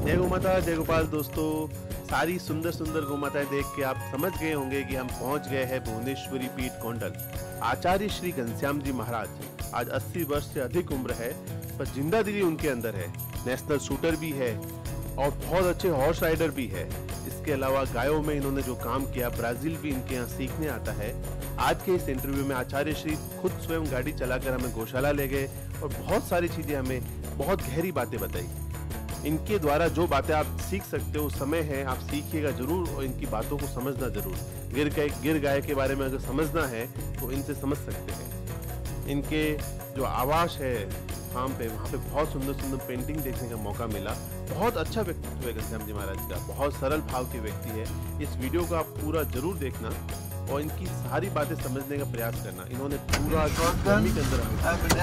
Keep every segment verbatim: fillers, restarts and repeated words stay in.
जय गौ माता, जय गोपाल। दोस्तों, सारी सुंदर सुंदर गौ माताएं देख के आप समझ गए होंगे कि हम पहुंच गए हैं भुवनेश्वरी पीठ कोंडल। आचार्य श्री घनश्याम जी महाराज आज अस्सी वर्ष से अधिक उम्र है, पर जिंदा दिली उनके अंदर है। नेशनल शूटर भी है और बहुत अच्छे हॉर्स राइडर भी है। इसके अलावा गायों में इन्होंने जो काम किया, ब्राजील भी इनके यहाँ सीखने आता है। आज के इस इंटरव्यू में आचार्य श्री खुद स्वयं गाड़ी चलाकर हमें गौशाला ले गए और बहुत सारी चीजें, हमें बहुत गहरी बातें बताई। इनके द्वारा जो बातें आप सीख सकते हो, समय है, आप सीखिएगा जरूर और इनकी बातों को समझना जरूर। गिर गाय गिर गाय के बारे में अगर समझना है तो इनसे समझ सकते हैं। इनके जो आवास है फार्म पे, वहाँ पे बहुत सुंदर सुंदर पेंटिंग देखने का मौका मिला। बहुत अच्छा व्यक्तित्व है घनश्याम जी महाराज का, बहुत सरल भाव के व्यक्ति है। इस वीडियो को आप पूरा जरूर देखना और इनकी सारी बातें समझने का प्रयास करना। इन्होंने पूरा गर्मी के अंदर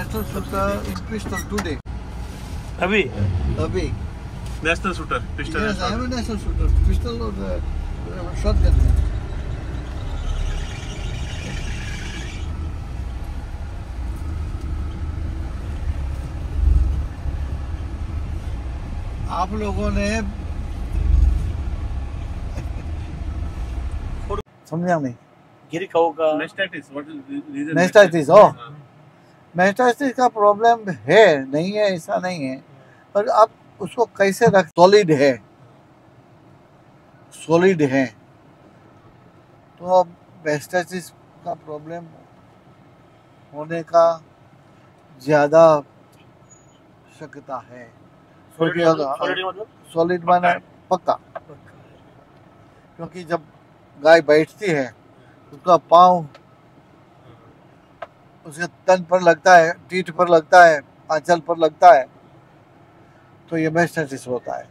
अभी अभी national shooter pistol Yes, I am a national shooter. Pistol or uh, uh, shotgun. आप लोगों ने समझा नहीं? गिर खाओगा mastitis, what is reason? Mastitis, ओ मेस्टाइटिस का प्रॉब्लम है, नहीं है ऐसा नहीं है, पर आप उसको कैसे रख। सॉलिड है, सॉलिड है तो मेस्टाइटिस का प्रॉब्लम होने का ज्यादा शक्यता है। सॉलिड माने पक्का, क्योंकि जब गाय बैठती है उसका पाँव उसके तन पर लगता है, पीठ पर लगता है, आंचल पर लगता है, तो ये मेस्टाइटिस होता है।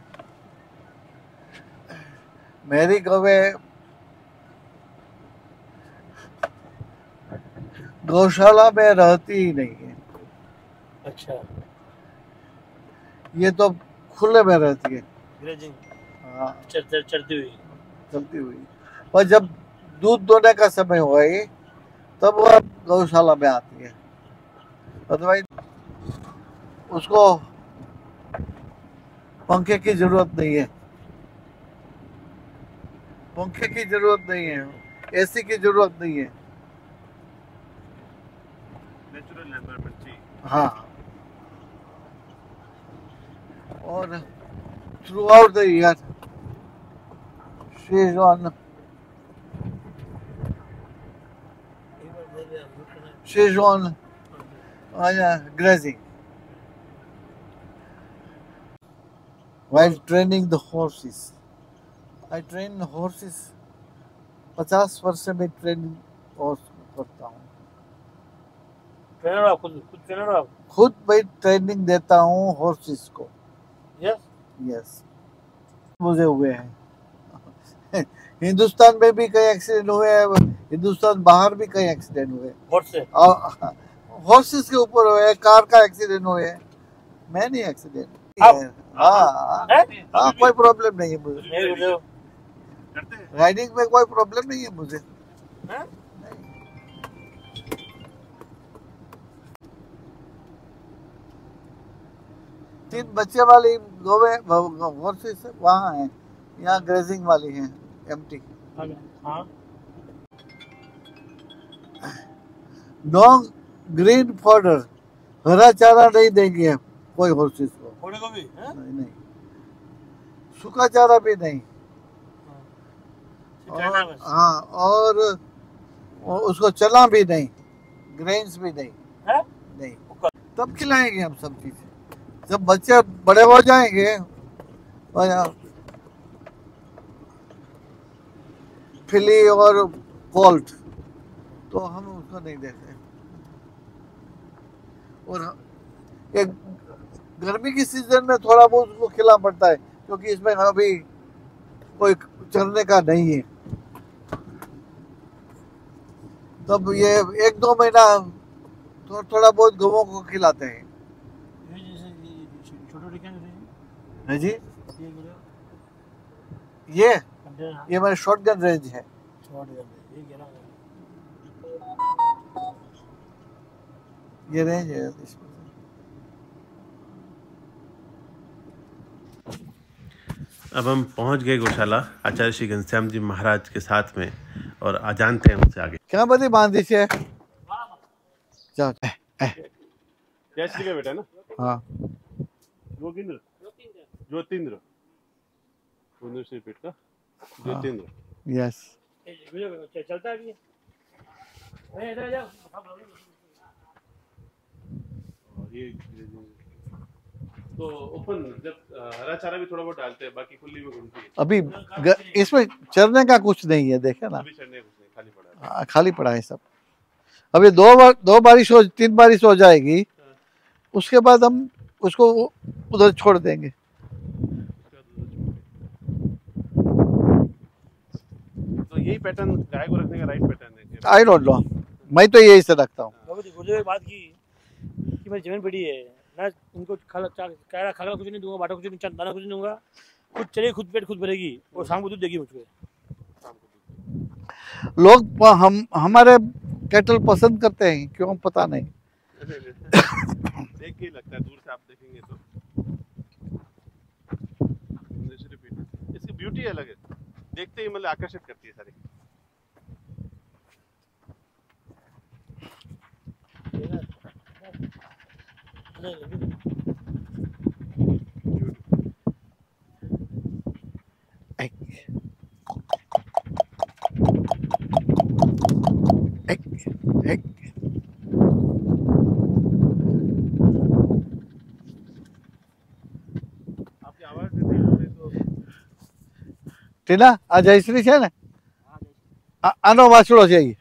मेरी गौवें गौशाला में रहती ही नहीं है। अच्छा, ये तो खुले में रहती है। ग्रेजिंग हाँ, चर, चर, चरती हुई चलती हुई। पर जब दूध दोने का समय हुआ ही तब वह गौशाला में आती है। अदरवाइज उसको पंखे की जरूरत नहीं है, पंखे की जरूरत नहीं है, एसी की जरूरत नहीं है। नेचुरल एनवायरनमेंट चाहिए। हाँ, और throughout the year she is on she is on grazing while training the horses. I train horses. पचास वर्ष से मैं ट्रेनिंग हॉर्स करता हूँ। ट्रेनर आप खुद खुद ट्रेनर आप खुद मैं ट्रेनिंग देता हूँ हॉर्सेस को। यस यस, मुझे हुए हैं हिंदुस्तान में भी कई एक्सीडेंट हुए हैं, हिंदुस्तान बाहर भी कई एक्सीडेंट हुए। हॉर्स से हॉर्सेस के ऊपर हुए, कार का एक्सीडेंट हुए, मैनी एक्सीडेंट। हाँ हाँ, कोई प्रॉब्लम नहीं है मुझे, नहीं बोले हो राइडिंग में कोई प्रॉब्लम नहीं है मुझे। हैं? तीन बच्चे वाली गोवे हॉर्सेस वहाँ हैं, यहाँ ग्रेजिंग वाली हैं, एम्प्टी। हाँ, नो ग्रीन फॉडर, हरा चारा नहीं देंगे कोई हॉर्सेस को। घोड़े को भी हैं? नहीं नहीं, सूखा चारा भी नहीं। चढ़ना और, बस। हाँ, और और उसको चना भी नहीं, ग्रेन्स भी नहीं हैं? नहीं, तब खिलाएंगे हम सब चीजें। जब बच्चे बड़े हो जाएंगे, फिली और कोल्ट, तो हम उसको नहीं देते। और एक गर्मी की सीजन में थोड़ा बहुत उसको खिला पड़ता है, क्योंकि इसमें अभी कोई चरने का नहीं है। तब ये एक दो महीना थो, थोड़ा बहुत गवों को खिलाते हैं। ये जैसे छोटे क्या है जी, ये ये कंटेनर ये मेरे शॉटगन रेंज है। शॉर्ट कर दे, ये गिरा ये रेंज है इसमें। अब हम पहुंच गए गौशाला आचार्य श्री घनश्याम जी महाराज के साथ में और आ जानते हैं उनसे आगे। क्या बदी बांधी छे? जाओ। जयश्री का बेटा ना? हाँ। योगिंद्र ज्योतिंद्र भुवनेश्वरी पीठ का ज्योतिंद्र। यस। चलता है ये तो ओपन जब हरा चारा भी थोड़ा बहुत डालते हैं, बाकी खुली में घूमती है। अभी ग, इसमें चरने का कुछ नहीं है, देखे ना? अभी चरने कुछ नहीं, खाली पड़ा है। आ, खाली पड़ा है सब। अभी दो बार दो बारिश हो तीन बारिश हो जाएगी, उसके बाद हम उसको उधर छोड़ देंगे। तो यही पैटर्न गाय को रखने का राइट पैटर्न है? आई डोंट नो, मैं तो यही से रखता हूँ। मुझे बात की कि मेरी जमीन पड़ी है ना, उनको खाला खाला खाला कुछ नहीं दूंगा, बाटा कुछ नहीं, दाना कुछ नहीं दूंगा, खुद चलेगी, खुद पेट खुद भरेगी और शाम को दूध देगी मुझको। लोग हम हमारे कैटल पसंद करते हैं, क्यों पता नहीं। देख के ही लगता है, दूर से आप देखेंगे तो। इसकी ब्यूटी अलग है, देखते ही मतलब आकर्षित करती है सारी। आपकी आवाज तो टीना आ जयश्री है ना? आनो वाछड़ो છે ઈ।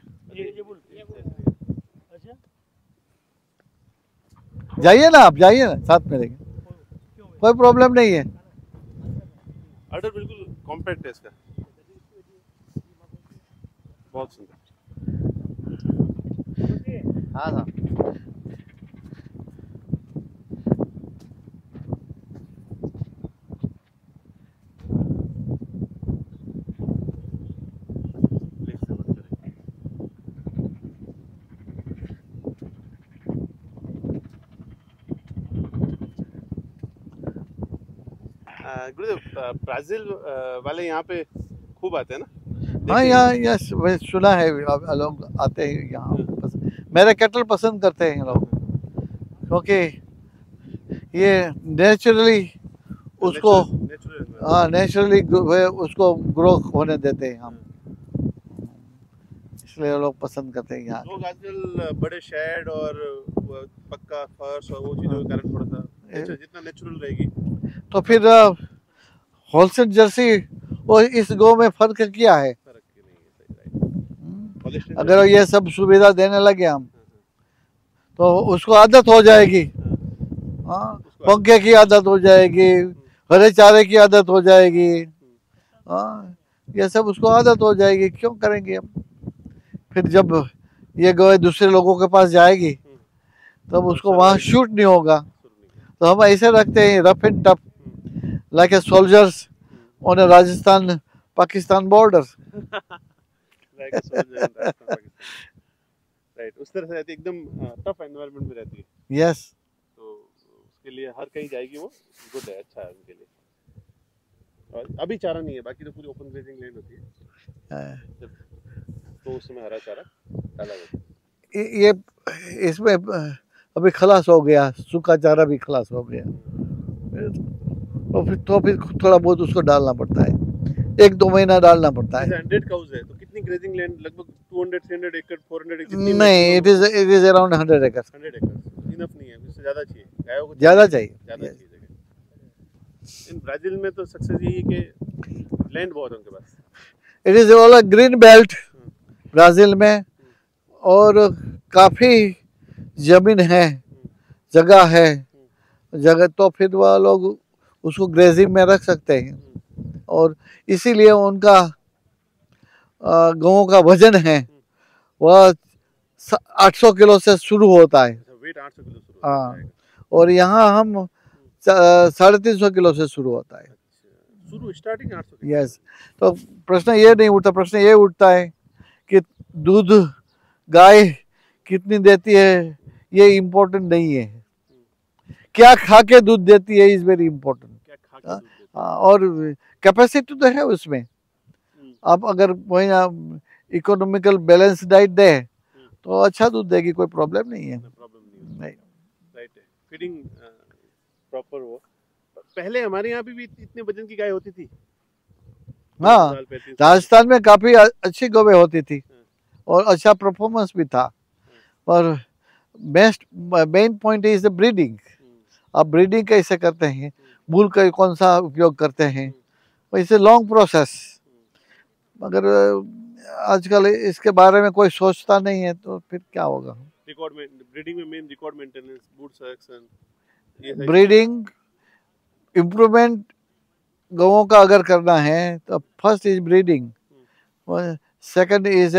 जाइए ना, आप जाइए ना, साथ में रहेंगे, कोई प्रॉब्लम नहीं है। ऑर्डर बिल्कुल कॉम्पैक्ट है इसका, बहुत सुंदर। हाँ हाँ। गुरुदेव, ब्राजील वाले यहाँ पे खूब आते हैं ना? हाँ, यहाँ यस सुना है, लोग आते हैं यहाँ, मेरे कैटल पसंद करते हैं लोग, क्योंकि ये नेचुरली उसको हाँ नेचुरली उसको ग्रो होने देते हैं हम, इसलिए लोग पसंद करते हैं यहाँ। लोग आजकल बड़े शेड और पक्का फर्श और वो चीजों के कारण थोड़ा सा जितना नेचुरल रहेगी तो फिर होलसेल जर्सी और इस गो में फर्क क्या है? फर्क नहीं है, अगर ये सब सुविधा देने लगे हम तो उसको आदत हो जाएगी। हाँ, पंखे की आदत हो जाएगी, हरे चारे की आदत हो जाएगी। हाँ, ये सब उसको आदत हो जाएगी, क्यों करेंगे हम? फिर जब ये गए दूसरे लोगों के पास जाएगी तब उसको वहाँ शूट नहीं होगा, तो हम ऐसे रखते हैं rough and tough, like a soldiers on a Rajasthan Pakistan border. Right, उस तरह से रहती है, एकदम टफ एनवायरनमेंट में रहती है। यस, तो उसके लिए हर कहीं जाएगी वो गुड है, अच्छा है उनके लिए। और अभी चारा नहीं है, बाकी तो पूरी ओपन ग्रेजिंग लैंड होती है, तो उस समय हरा चारा डाला जाता है। ये इसमें अभी खलास हो गया, सूखा चारा भी खलास हो गया, तो फिर तो फिर थोड़ा बहुत उसको डालना पड़ता है, एक दो महीना डालना पड़ता है। हंड्रेड काउज है तो कितनी ग्रेजिंग लैंड? लगभग two hundred, three hundred acre, four hundred acre? नहीं, it is it is around hundred acre. Hundred acre enough नहीं है, इससे ज्यादा चाहिए, गायों को ज्यादा चाहिए, ज्यादा चाहिए जगह। इन ब्राजील में तो सक्सेस यही है कि लैंड बहुत है उनके पास। It is all green belt Brazil में, और काफी जमीन है, जगह है, जगह तो फिर वह लोग उसको ग्रेजिंग में रख सकते हैं, और इसीलिए उनका गौं का वजन है वह आठ सौ किलो से शुरू होता है। वेट आठ सौ किलो शुरू हाँ, और यहाँ हम साढ़े तीन सौ किलो से शुरू होता है। शुरू स्टार्टिंग आठ सौ। यस, तो प्रश्न ये नहीं उठता, प्रश्न ये उठता है कि दूध गाय कितनी देती है, ये इम्पोर्टेंट नहीं है, क्या खा के दूध देती है इज वेरी इम्पोर्टेंट। हाँ, और कैपेसिटी तो है उसमें। हम्म, आप अगर वही इकोनॉमिकल बैलेंस डाइट दे हम्म, तो अच्छा दूध देगी, कोई प्रॉब्लम नहीं है। प्रॉब्लम नहीं होती। नहीं, राइट है, फीडिंग प्रॉपर हो। पहले हमारे यहाँ भी, भी इतने वजन की गाय होती थी, हाँ, साल पैंतीस साल। राजस्थान में काफी अ- अच्छी गौवें होती थी हाँ, और अच्छा परफॉर्मेंस भी था। हाँ, पर best main point is the breeding. Hmm, आप ब्रीडिंग कैसे करते हैं, मूल का कौन सा उपयोग करते हैं, हम्म, वैसे लॉन्ग प्रोसेस। हम्म। मगर अ, आजकल इसके बारे में कोई सोचता नहीं है तो फिर क्या होगा। रिकॉर्ड में ब्रीडिंग में main record maintenance, boot selection, ये सही। ब्रीडिंग इम्प्रूवमेंट गौओं का अगर करना है तो first is breeding, second is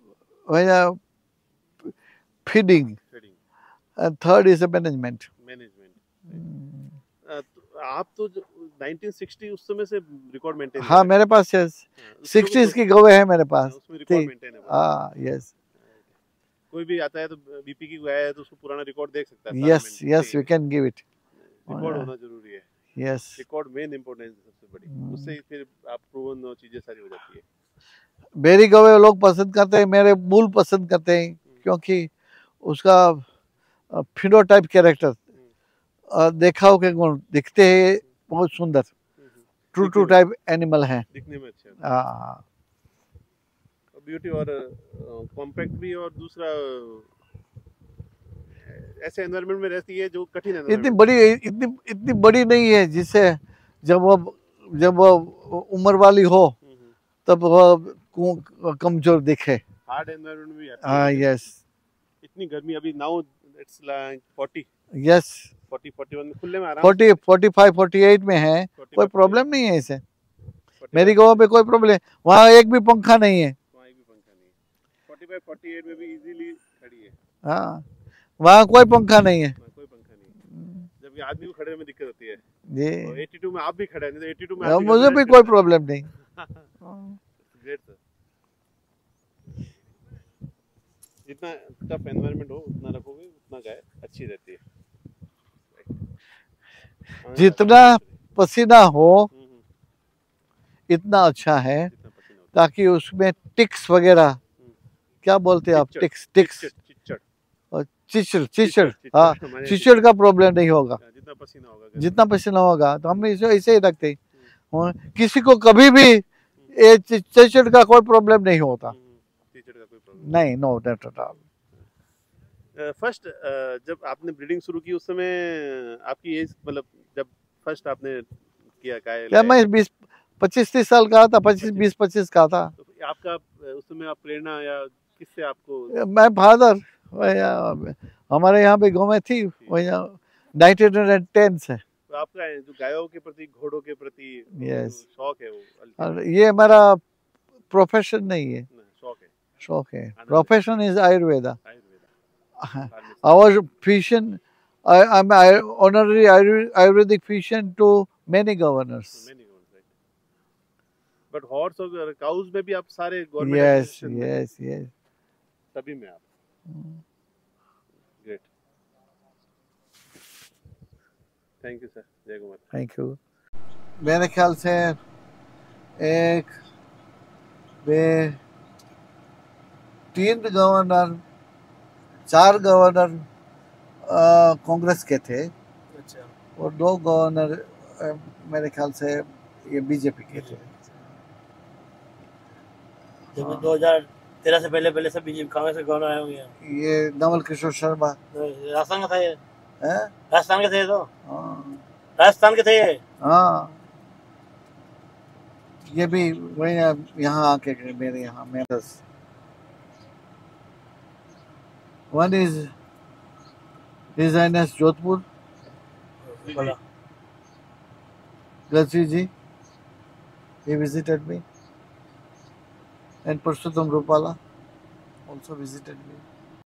feeding, feeding, and third is management. Management. आप तो जो नाइनटीन सिक्सटी उस समय से रिकॉर्ड मेंटेन हाँ, मेरे पास सिक्सटीज की गौवें हैं मेरे पास। उसमें रिकॉर्ड मेंटेन है। हाँ, यस कोई भी आता है तो बीपी की गाय है तो उसको पुराना रिकॉर्ड देख सकता है। Yes yes, we can give it. Record होना जरूरी है। यस, रिकॉर्ड मेन इंपॉर्टेंस है सबसे बड़ी, उससे ही फिर आप प्रूवन और चीजें सारी हो जाती है। मेरी गौवें लोग पसंद करते हैं, मेरे मूल पसंद करते हैं, क्योंकि उसका फिनोटाइप कैरेक्टर देखा हो के गुण दिखते हैं बहुत सुंदर, ट्रू टू टाइप एनिमल है, दिखने में अच्छे, हाँ, ब्यूटी और कॉम्पैक्ट भी। और दूसरा ऐसे एनवायरनमेंट में रहती है जो कठिन है। इतनी बड़ी इतनी इतनी बड़ी नहीं है जिससे जब वो जब वो उम्र वाली हो तब वो कमजोर दिखे। हार्ड एनवायरनमेंट भी आती हाँ, है। यस, इतनी गर्मी अभी now it's like forty, yes, forty forty one में खुले में आराम forty forty five forty eight में है, कोई प्रॉब्लम नहीं है इसे। मेरी गौवा पे कोई प्रॉब्लम, वहाँ एक भी पंखा नहीं है, वहाँ एक भी पंखा नहीं है। फोर्टी फाइव फोर्टी एट में भी इजीली खड़ी है। हाँ, वहाँ कोई पंखा नहीं है, कोई पंखा नहीं है, जबकि आदमी को खड़े में दिक्कत होती है। जी, और एटी टू में आप भी खड़े हैं, नहीं तो एटी टू में आदमी मुझे भी कोई प्रॉब्लम नहीं। Great sir. जितना टफ एनवायरनमेंट हो उतना रखोगे उतना गाय अच्छी रहती है। जितना पसीना हो इतना अच्छा है, ताकि उसमें टिक्स वगैरह, क्या बोलते हैं आप, टिक्स टिक्स और चिचड़ चिचड़ हाँ, चिचड़ का प्रॉब्लम नहीं होगा। जितना पसीना होगा जितना पसीना होगा तो हम इसे ऐसे ही रखते हैं, किसी को कभी भी ये चिचड़ का कोई प्रॉब्लम नहीं होता। चिचड़ का कोई प्रॉब्लम नहीं, no not at all. First जब आपने ब्रीडिंग शुरू की उस समय आपकी एज, मतलब जब फर्स्ट आपने किया गाय, क्या मैं बीस पच्चीस तीस साल का था, पच्चीस बीस पच्चीस का था। तो आपका उस समय आप प्रेरणा या किससे आपको? मैं फादर, हमारे यहाँ पे गौवें थी नाइनटीन टेन से। तो आपका जो गायों के प्रति, घोड़ों के प्रति यस शौक है वो, और ये हमारा प्रोफेशन नहीं है, शौक है, शौक है। Profession is Ayurveda. Ayurveda our physician, I am honorary Ayurvedic physician to many governors. many governors, right? But horse और cows में भी आप सारे गवर्नमेंट, yes yes yes, सभी में आप ग्रेट। थैंक यू सर, जय गौ माता। Thank you. मेरे ख्याल से एक वे तीन गवर्नर, चार गवर्नर कांग्रेस के थे। अच्छा। और दो गवर्नर मेरे ख्याल से ये बीजेपी के थे। जब दो हज़ार तेरह से पहले पहले सब बीजेपी कांग्रेस के गवर्नर आए होंगे। ये नवल किशोर शर्मा राजस्थान का था, ये है, राजस्थान के थे, तो हाँ राजस्थान के थे ये। हाँ, ये भी वही यहाँ आके मेरे यहाँ मेरे one is his highness Jodhpur Ghazi ji, he visited me, and Purushottam Rupala also visited me.